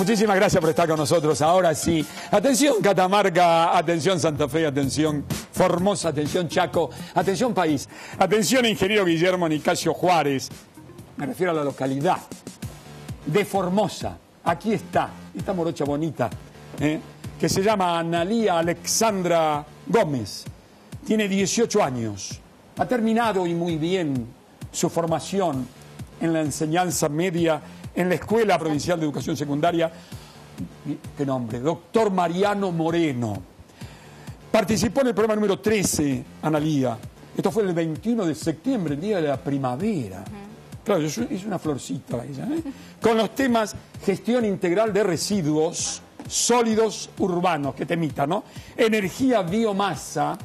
Muchísimas gracias por estar con nosotros. Ahora sí. Atención Catamarca, atención Santa Fe, atención Formosa, atención Chaco, atención país. Atención ingeniero Guillermo Nicasio Juárez. Me refiero a la localidad de Formosa. Aquí está, esta morocha bonita, que se llama Analía Alexandra Gómez. Tiene 18 años. Ha terminado y muy bien su formación en la enseñanza media en la Escuela Provincial de Educación Secundaria. ¿Qué nombre? Doctor Mariano Moreno. Participó en el programa número 13, Analía. Esto fue el 21 de septiembre, el día de la primavera. Claro, es una florcita ella, con los temas gestión integral de residuos sólidos urbanos, que temita, ¿no? Energía, biomasa,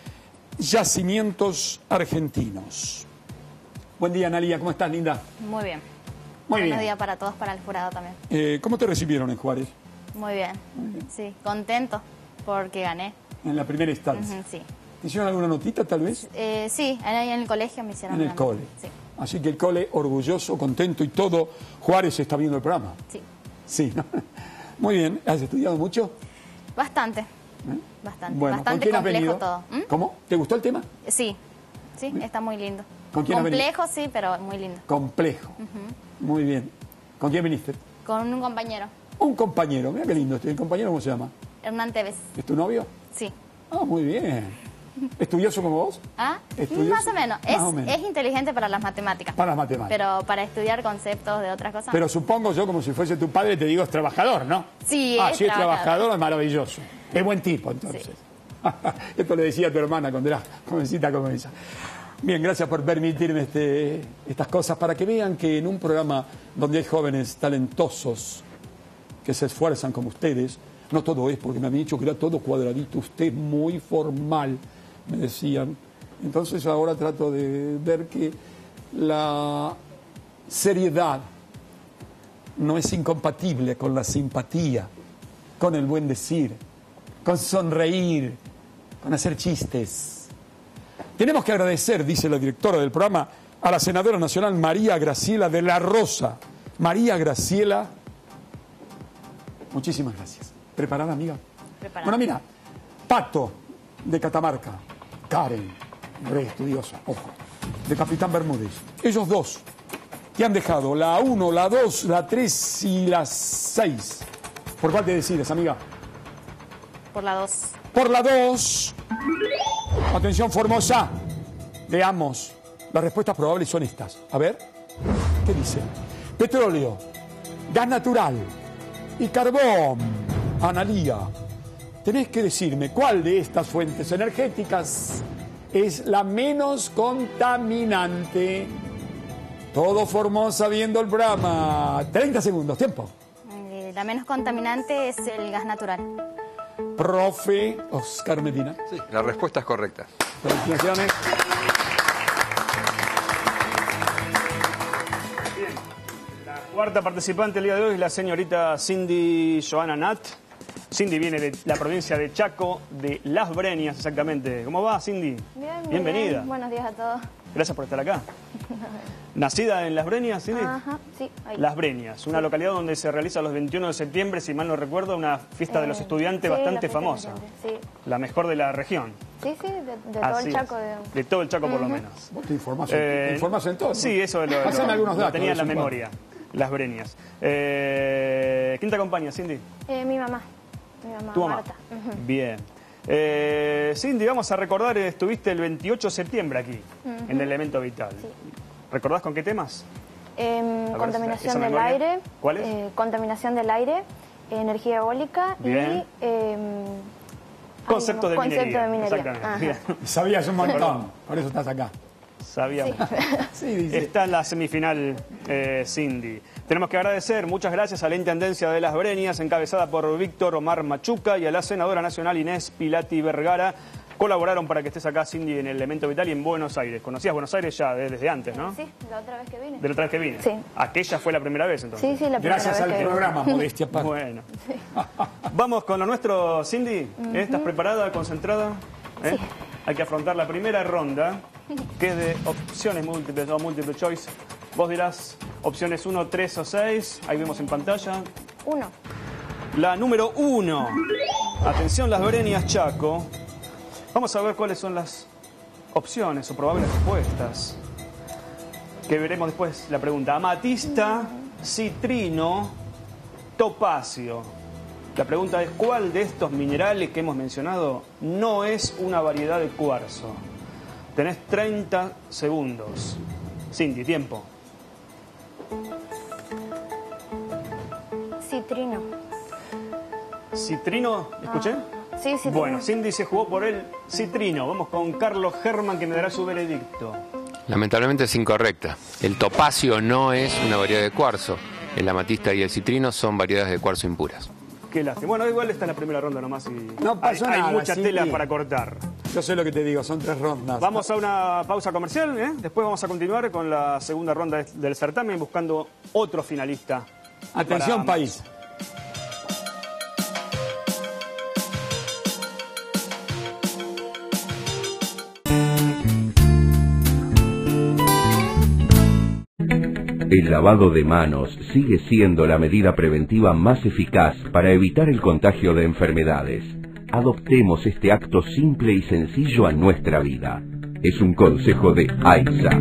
yacimientos argentinos. Buen día, Analía, ¿cómo estás, linda? Muy bien. Muy bien. Buenos días para todos, para el jurado también. ¿Cómo te recibieron en Juárez? Muy bien. Sí, contento porque gané. En la primera instancia. Sí. ¿Te hicieron alguna notita, tal vez? Sí, ahí en el colegio me hicieron En el una cole. nota. Sí. Así que el cole, orgulloso, contento y todo. Juárez está viendo el programa. Sí. Sí, ¿no? Muy bien. ¿Has estudiado mucho? Bastante. Bastante. Bueno, ¿con Bastante quién has complejo venido? todo. ¿Cómo? ¿Te gustó el tema? Sí. Sí, está muy lindo. ¿Con quién has venido? Complejo, sí, pero muy lindo. Complejo. Muy bien. ¿Con quién viniste? Con un compañero, Un compañero. Mira qué lindo. ¿El compañero cómo se llama? Hernán Tevez. ¿Es tu novio? Sí. Ah, muy bien. ¿Estudioso como vos? ¿Ah? ¿Estudioso? Más o menos. Más o menos. Es inteligente para las matemáticas. Para las matemáticas. Pero para estudiar conceptos de otras cosas. Pero supongo yo, como si fuese tu padre, te digo, es trabajador, ¿no? Sí, Ah, es si es trabajador. trabajador, es maravilloso. Es buen tipo, entonces. Sí. Esto le decía a tu hermana cuando era jovencita como ella. Bien, gracias por permitirme estas cosas para que vean que en un programa donde hay jóvenes talentosos que se esfuerzan como ustedes, no todo es, porque me han dicho que era todo cuadradito, usted muy formal, me decían. Entonces ahora trato de ver que la seriedad no es incompatible con la simpatía, con el buen decir, con sonreír, con hacer chistes. Tenemos que agradecer, dice la directora del programa, a la senadora nacional María Graciela de la Rosa. María Graciela, muchísimas gracias. ¿Preparada, amiga? Preparada. Bueno, mira, Pato, de Catamarca, Karen, re estudiosa, ojo, de Capitán Bermúdez. Ellos dos, que han dejado la 1, la 2, la 3 y la 6. ¿Por cuál te decides, amiga? Por la 2. Por la 2. Atención, Formosa. Veamos. Las respuestas probables son estas. A ver. ¿Qué dice? Petróleo, gas natural y carbón. Analía, tenés que decirme cuál de estas fuentes energéticas es la menos contaminante. Todo Formosa viendo el programa. 30 segundos, tiempo. La menos contaminante es el gas natural. Profe Oscar Medina. Sí, la respuesta es correcta. Felicitaciones. Bien, la cuarta participante el día de hoy es la señorita Cindy Joana Nat. Cindy viene de la provincia de Chaco, de Las Breñas exactamente. ¿Cómo va, Cindy? Bien, muy bienvenida. bien. Buenos días a todos. Gracias por estar acá. ¿Nacida en Las Breñas, Cindy? Ajá, sí, ahí. Las Breñas, una localidad donde se realiza los 21 de septiembre, si mal no recuerdo, una fiesta de los estudiantes sí, bastante la fiesta de famosa. los estudiantes, sí. La mejor de la región. Sí, de todo Así el es. Chaco. De todo el Chaco, por lo menos. Vos te informás en todo, ¿no? Sí, eso lo Pásame algunos datos, tenía en la de vez en memoria. Las Breñas. ¿Quién te acompaña, Cindy? Mi mamá. Mi mamá, Tu mamá. Marta. Ujú. Bien. Cindy, vamos a recordar, estuviste el 28 de septiembre aquí, en el Elemento Vital. Sí. ¿Recordás con qué temas? esa Contaminación del memoria. aire. ¿Cuál es? Contaminación del aire, energía eólica Bien. y... Conceptos de concepto minería. de minería. Exactamente. Ajá. Bien. Sabías un montón, por eso estás acá. Sabíamos. Sí, dice. Está en la semifinal Cindy. Tenemos que agradecer, muchas gracias a la Intendencia de Las Breñas, encabezada por Víctor Omar Machuca, y a la senadora nacional Inés Pilati Vergara. Colaboraron para que estés acá, Cindy, en el Elemento Vital y en Buenos Aires. ¿Conocías Buenos Aires ya desde antes, no? Sí, la otra vez que vine. De la otra vez que vine. Sí. Aquella fue la primera vez, entonces. Sí, sí, la primera Gracias vez al que vine. programa, modestia aparte. Bueno. Vamos con lo nuestro, Cindy. ¿Estás preparada, concentrada? Sí. Hay que afrontar la primera ronda, que es de opciones múltiples o multiple choice. Vos dirás opciones 1, 3 o 6. Ahí vemos en pantalla. 1. La número 1. Atención, Las Breñas, Chaco. Vamos a ver cuáles son las opciones o probables respuestas. Que veremos después la pregunta. Amatista, citrino, topacio. La pregunta es, ¿cuál de estos minerales que hemos mencionado no es una variedad de cuarzo? Tenés 30 segundos. Cindy, tiempo. Citrino. ¿Citrino? ¿Escuché? Sí, citrino. Bueno, Cindy se jugó por el citrino. Vamos con Carlos Germán, que me dará su veredicto. Lamentablemente es incorrecta. El topacio no es una variedad de cuarzo. El amatista y el citrino son variedades de cuarzo impuras. Qué lástima. Bueno, igual esta es la primera ronda nomás y No pasó hay nada, mucha Cindy. tela para cortar. Yo sé lo que te digo, son 3 rondas. Vamos a una pausa comercial, ¿eh? Después vamos a continuar con la segunda ronda del certamen buscando otro finalista. Atención, para país. El lavado de manos sigue siendo la medida preventiva más eficaz para evitar el contagio de enfermedades. Adoptemos este acto simple y sencillo a nuestra vida. Es un consejo de AISA.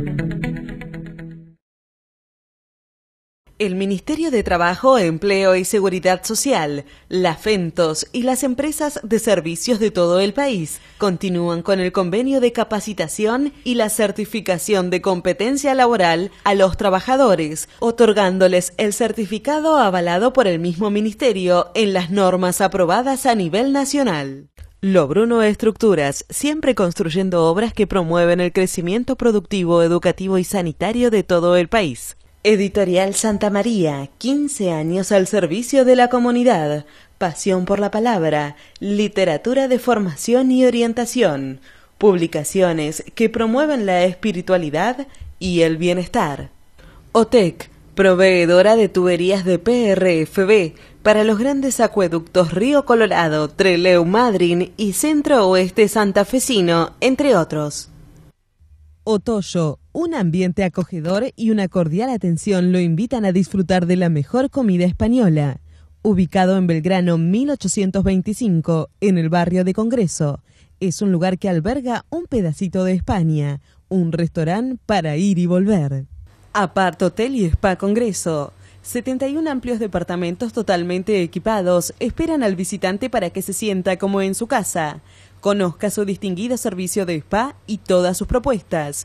El Ministerio de Trabajo, Empleo y Seguridad Social, la FENTOS y las empresas de servicios de todo el país continúan con el convenio de capacitación y la certificación de competencia laboral a los trabajadores, otorgándoles el certificado avalado por el mismo Ministerio en las normas aprobadas a nivel nacional. Lobruno Estructuras, siempre construyendo obras que promueven el crecimiento productivo, educativo y sanitario de todo el país. Editorial Santa María, 15 años al servicio de la comunidad, pasión por la palabra, literatura de formación y orientación, publicaciones que promueven la espiritualidad y el bienestar. OTEC, proveedora de tuberías de PRFB para los grandes acueductos Río Colorado, Trelew Madryn y Centro Oeste Santafesino, entre otros. Otoyo, un ambiente acogedor y una cordial atención lo invitan a disfrutar de la mejor comida española. Ubicado en Belgrano 1825, en el barrio de Congreso, es un lugar que alberga un pedacito de España, un restaurante para ir y volver. Apart Hotel y Spa Congreso. 71 amplios departamentos totalmente equipados esperan al visitante para que se sienta como en su casa. Conozca su distinguido servicio de spa y todas sus propuestas.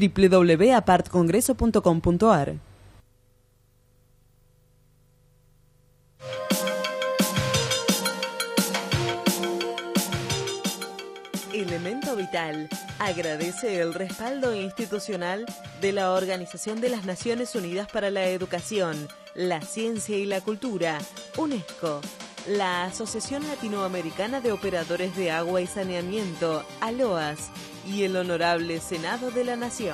www.apartcongreso.com.ar. Elemento Vital agradece el respaldo institucional de la Organización de las Naciones Unidas para la Educación, la Ciencia y la Cultura, UNESCO, la Asociación Latinoamericana de Operadores de Agua y Saneamiento, ALOAS, y el Honorable Senado de la Nación.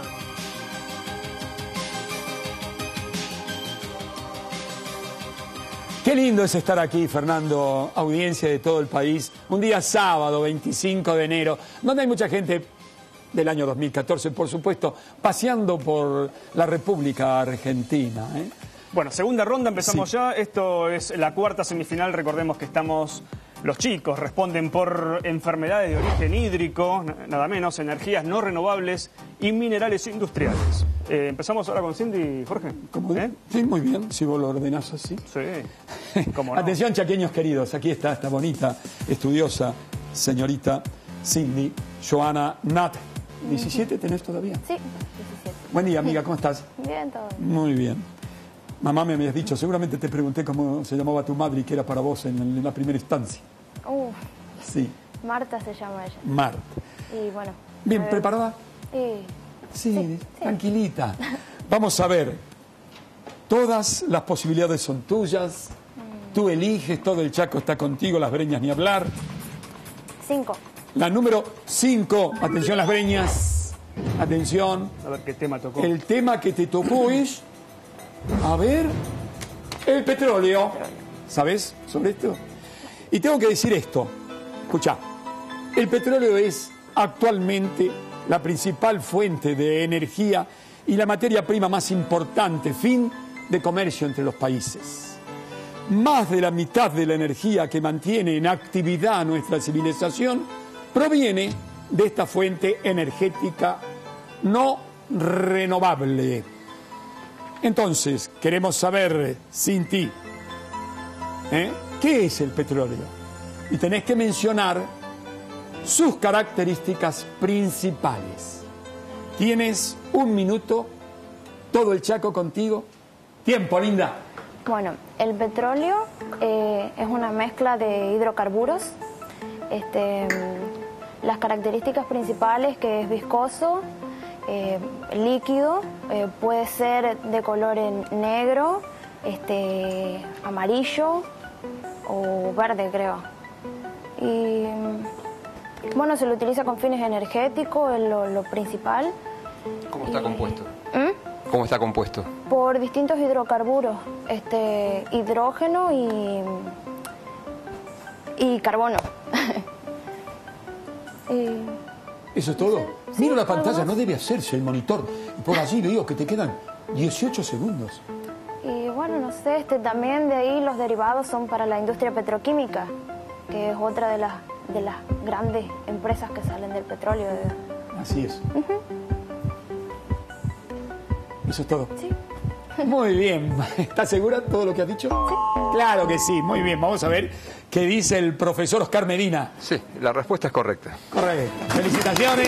Qué lindo es estar aquí, Fernando, audiencia de todo el país. Un día sábado, 25 de enero, donde hay mucha gente del año 2014, por supuesto, paseando por la República Argentina, ¿eh? Bueno, segunda ronda, empezamos Sí. ya. Esto es la cuarta semifinal. Recordemos que estamos... Los chicos responden por enfermedades de origen hídrico, nada menos, energías no renovables y minerales industriales. Empezamos ahora con Cindy, Jorge. ¿Cómo? Sí, muy bien, si vos lo ordenás así. Sí, cómo no. Atención, chaqueños queridos, aquí está esta bonita, estudiosa señorita Cindy Joana Nat. ¿17 tenés todavía? Sí, 17. Buen día, amiga, ¿cómo estás? Bien, todo bien. Muy bien. Mamá me habías dicho, seguramente te pregunté cómo se llamaba tu madre y qué era para vos en la primera instancia. Sí, Marta se llama ella. Marta. Y bueno. Bien, ¿preparada? Sí, tranquilita. Vamos a ver. Todas las posibilidades son tuyas. Tú eliges, todo el Chaco está contigo, Las Breñas ni hablar. 5. La número 5, atención Las Breñas, atención. A ver qué tema tocó. El tema que te tocó es, a ver, el petróleo. ¿Sabes sobre esto? Y tengo que decir esto, escucha, el petróleo es actualmente la principal fuente de energía y la materia prima más importante, fin de comercio entre los países. más de la mitad de la energía que mantiene en actividad nuestra civilización proviene de esta fuente energética no renovable. Entonces, queremos saber, Cinti, ¿qué es el petróleo? Y tenés que mencionar sus características principales. Tienes 1 minuto, todo el Chaco contigo. Tiempo, linda. Bueno, el petróleo es una mezcla de hidrocarburos. Las características principales, que es viscoso, líquido, puede ser de color negro, amarillo o verde, creo. Y bueno, se lo utiliza con fines energéticos, es lo principal. ¿Cómo está compuesto? ¿Cómo está compuesto? Por distintos hidrocarburos, hidrógeno y carbono. ¿Eso es todo? Sí, Miro la pantalla, no debe hacerse el monitor. Y por allí veo que te quedan 18 segundos. Y bueno, no sé, también de ahí los derivados son para la industria petroquímica, que es otra de las grandes empresas que salen del petróleo. Así es. ¿Eso es todo? Sí. Muy bien. ¿Estás segura de todo lo que has dicho? Sí. Claro que sí. Muy bien. Vamos a ver qué dice el profesor Oscar Medina. Sí, la respuesta es correcta. Correcto. Felicitaciones.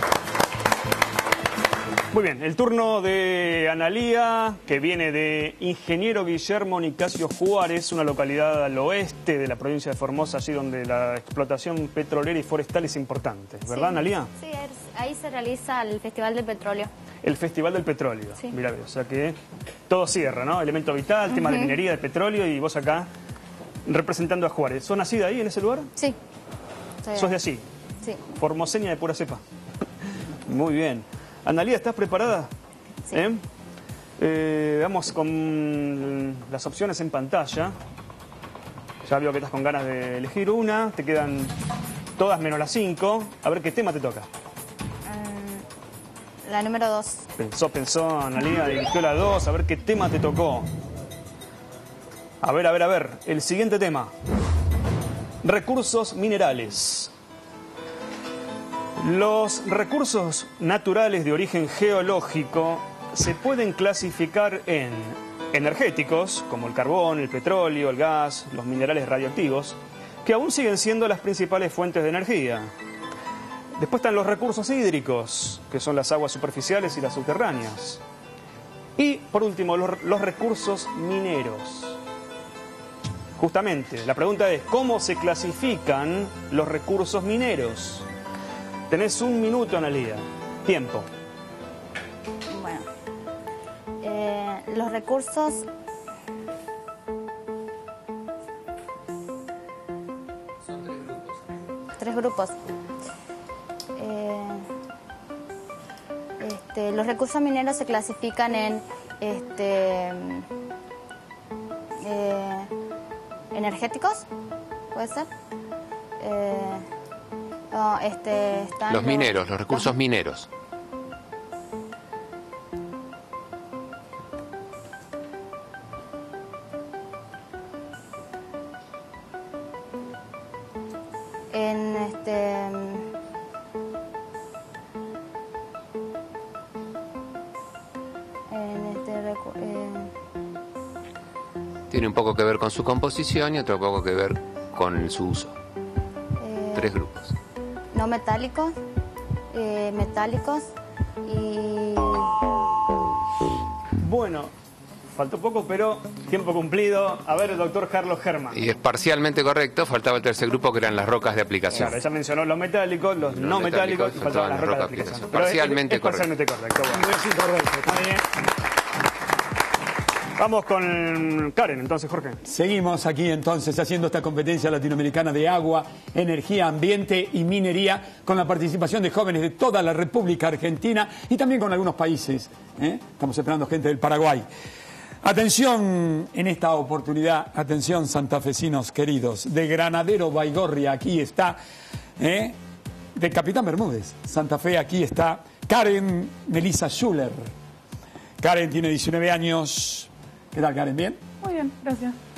Muy bien, el turno de Analía, que viene de Ingeniero Guillermo Nicasio Juárez, una localidad al oeste de la provincia de Formosa, allí donde la explotación petrolera y forestal es importante. ¿Verdad, Analía? Sí, ahí se realiza el Festival del Petróleo. El Festival del Petróleo. Sí. Mirá, o sea que todo cierra, ¿no? Elemento vital, tema de minería, de petróleo, y vos acá representando a Juárez. ¿Sos nacida ahí, en ese lugar? Sí. ¿Sos de allí? Sí. Formoseña de pura cepa. Muy bien. Analía, ¿estás preparada? Sí. Vamos con las opciones en pantalla. Ya veo que estás con ganas de elegir una. Te quedan todas menos las 5. A ver qué tema te toca. La número 2. Pensó, Analía, eligió la 2. A ver qué tema te tocó. A ver. El siguiente tema. Recursos minerales. Los recursos naturales de origen geológico se pueden clasificar en energéticos, como el carbón, el petróleo, el gas, los minerales radioactivos, que aún siguen siendo las principales fuentes de energía. Después están los recursos hídricos, que son las aguas superficiales y las subterráneas. Y, por último, los recursos mineros. Justamente, la pregunta es, ¿cómo se clasifican los recursos mineros? Tenés 1 minuto, Analía. Tiempo. Bueno. Los recursos... Son 3 grupos. 3 grupos. Los recursos mineros se clasifican en energéticos, ¿puede ser? Están Los mineros, los recursos mineros. Tiene un poco que ver con su composición y otro poco que ver con su uso. 3 grupos. No metálicos, metálicos y... Bueno, faltó poco, pero tiempo cumplido. A ver, el doctor Carlos Germán. Y es parcialmente correcto, faltaba el tercer grupo que eran las rocas de aplicación. Claro, ella mencionó los metálicos, los no metálicos, y faltaban las rocas de aplicación. Pero Parcialmente es parcialmente correcto. Bueno. Sí, correcto. Está bien. Vamos con Karen, entonces, Jorge. Seguimos aquí entonces haciendo esta competencia latinoamericana de agua, energía, ambiente y minería con la participación de jóvenes de toda la República Argentina y también con algunos países. Estamos esperando gente del Paraguay. Atención en esta oportunidad, atención santafesinos queridos, de Granadero Baigorria, aquí está, de Capitán Bermúdez, Santa Fe, aquí está Karen Melissa Schuller. Karen tiene 19 años. ¿Qué tal, Karen? ¿Bien? Muy bien, gracias.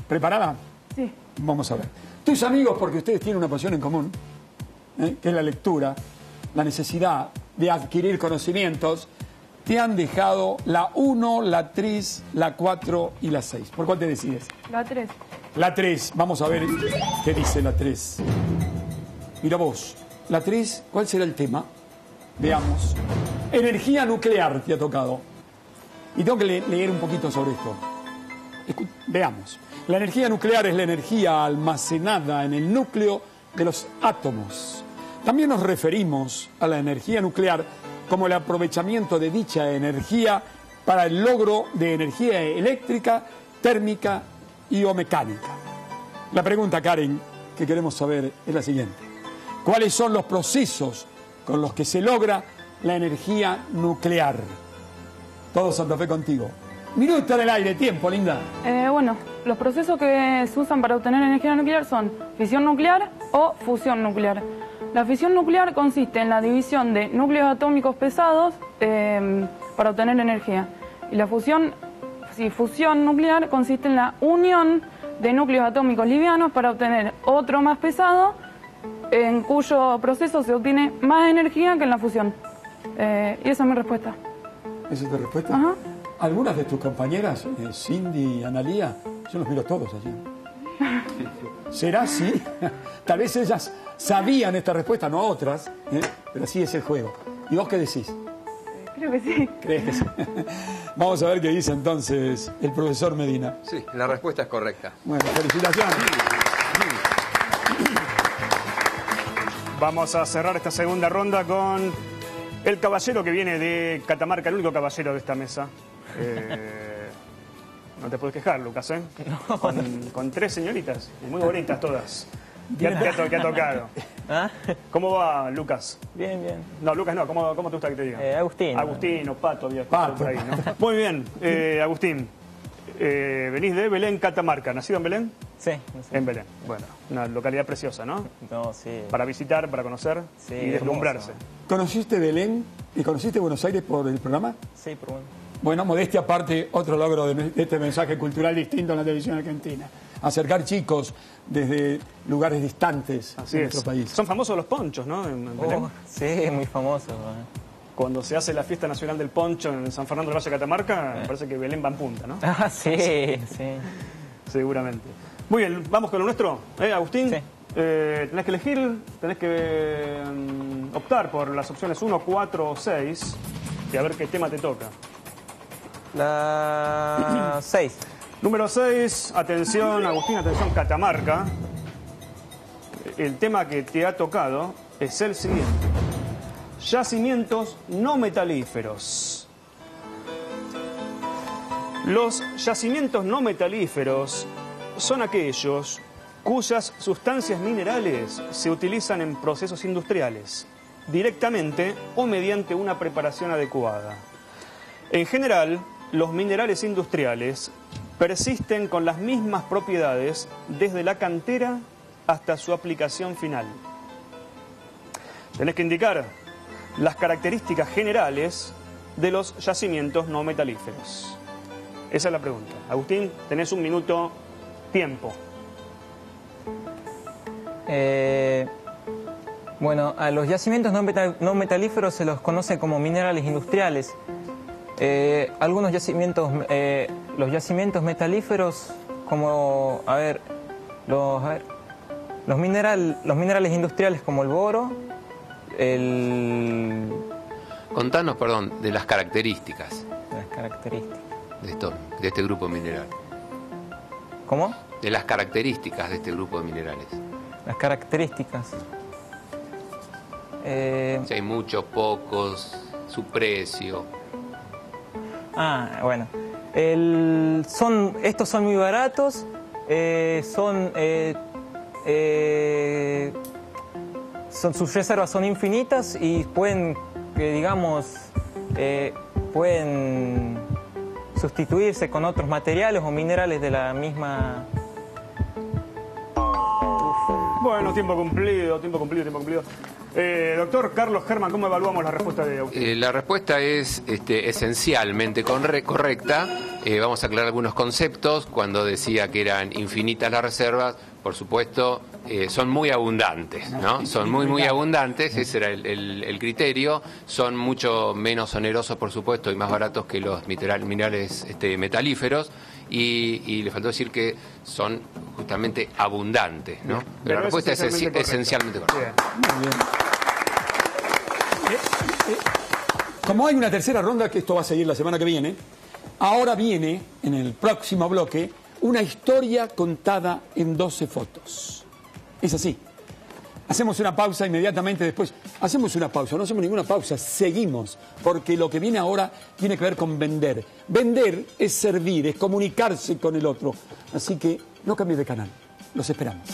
¿Preparada? Sí. Vamos a ver. Tus amigos, porque ustedes tienen una pasión en común, que es la lectura, la necesidad de adquirir conocimientos, te han dejado la 1, la 3, la 4 y la 6. ¿Por cuál te decides? La 3. La 3. Vamos a ver qué dice la 3. Mira vos. La 3, ¿cuál será el tema? Veamos. Energía nuclear te ha tocado. Y tengo que leer un poquito sobre esto. Veamos. La energía nuclear es la energía almacenada en el núcleo de los átomos. También nos referimos a la energía nuclear como el aprovechamiento de dicha energía para el logro de energía eléctrica, térmica y o mecánica. La pregunta, Karen, que queremos saber es la siguiente. ¿Cuáles son los procesos con los que se logra la energía nuclear? Todo Santa Fe contigo. Minuto en el aire, tiempo, linda. Bueno, los procesos que se usan para obtener energía nuclear son fisión nuclear o fusión nuclear. La fisión nuclear consiste en la división de núcleos atómicos pesados para obtener energía. Y la fusión nuclear consiste en la unión de núcleos atómicos livianos para obtener otro más pesado, en cuyo proceso se obtiene más energía que en la fusión. Y esa es mi respuesta. ¿Esa es tu respuesta? Ajá. Algunas de tus compañeras, Cindy y Analía, yo los miro todos allí. ¿Será así? Tal vez ellas sabían esta respuesta, no otras, pero así es el juego. ¿Y vos qué decís? Creo que sí. ¿Crees que sí? Vamos a ver qué dice entonces el profesor Medina. Sí, la respuesta es correcta. Bueno, felicitaciones. Vamos a cerrar esta segunda ronda con el caballero que viene de Catamarca, el único caballero de esta mesa. No te puedes quejar, Lucas, ¿eh? No. Con 3 señoritas, y muy bonitas todas. ¿Qué ha tocado? ¿Ah? ¿Cómo va, Lucas? Bien, bien. No, Lucas no, ¿cómo te gusta que te diga? Agustín. Agustín o Pato, había Pato. por ahí, ¿no? Muy bien, Agustín. Venís de Belén, Catamarca. ¿Nacido en Belén? Sí. En Belén. Bueno, una localidad preciosa, ¿no? No, sí. Para visitar, para conocer Sí, y deslumbrarse. hermoso. ¿Conociste Belén y conociste Buenos Aires por el programa? Sí, por bueno. Bueno, modestia aparte, otro logro de este mensaje cultural distinto en la televisión argentina. Acercar chicos desde lugares distantes Así de es. nuestro país. Son famosos los ponchos, ¿no? En Belén. Sí, muy famoso. Cuando se hace la fiesta nacional del poncho en San Fernando del Valle de Catamarca, me parece que Belén va en punta, ¿no? Ah, sí, sí. Seguramente. Muy bien, vamos con lo nuestro, Agustín. Sí. Tenés que elegir, tenés que optar por las opciones 1, 4 o 6 y a ver qué tema te toca. La 6. Número 6, atención, Agustín, atención, Catamarca. El tema que te ha tocado es el siguiente. Yacimientos no metalíferos. Los yacimientos no metalíferos son aquellos cuyas sustancias minerales se utilizan en procesos industriales, directamente o mediante una preparación adecuada. En general, los minerales industriales persisten con las mismas propiedades desde la cantera hasta su aplicación final. Tenés que indicar las características generales de los yacimientos no metalíferos. Esa es la pregunta. Agustín, tenés 1 minuto tiempo. Bueno, a los yacimientos no metalíferos se los conoce como minerales industriales. Algunos yacimientos, los yacimientos metalíferos, como, los minerales industriales como el boro, Contanos, perdón, de las características las características. de este grupo mineral. ¿Cómo? De las características de este grupo de minerales. Las características. Si hay muchos, pocos, su precio. Bueno. Estos son muy baratos. Sus reservas son infinitas y pueden, pueden sustituirse con otros materiales o minerales de la misma. Bueno, tiempo cumplido. Doctor Carlos Germán, ¿cómo evaluamos la respuesta de Agustín? La respuesta es esencialmente correcta. Vamos a aclarar algunos conceptos. Cuando decía que eran infinitas las reservas, por supuesto, son muy abundantes, ¿no? Son muy abundantes, ese era el criterio. Son mucho menos onerosos, por supuesto, y más baratos que los minerales metalíferos. Y le faltó decir que son justamente abundantes, ¿no? Pero la respuesta es esencialmente correcta. Muy bien. Como hay una tercera ronda, que esto va a seguir la semana que viene, ahora viene, en el próximo bloque, una historia contada en 12 fotos. Es así. Hacemos una pausa inmediatamente después. Hacemos una pausa, no hacemos ninguna pausa, seguimos, porque lo que viene ahora tiene que ver con vender. Vender es servir, es comunicarse con el otro. Así que no cambie de canal, los esperamos.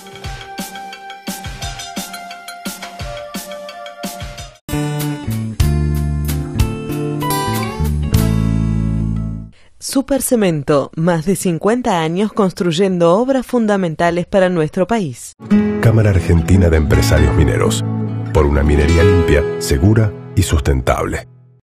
Supercemento, más de 50 años construyendo obras fundamentales para nuestro país. Cámara Argentina de Empresarios Mineros, por una minería limpia, segura y sustentable.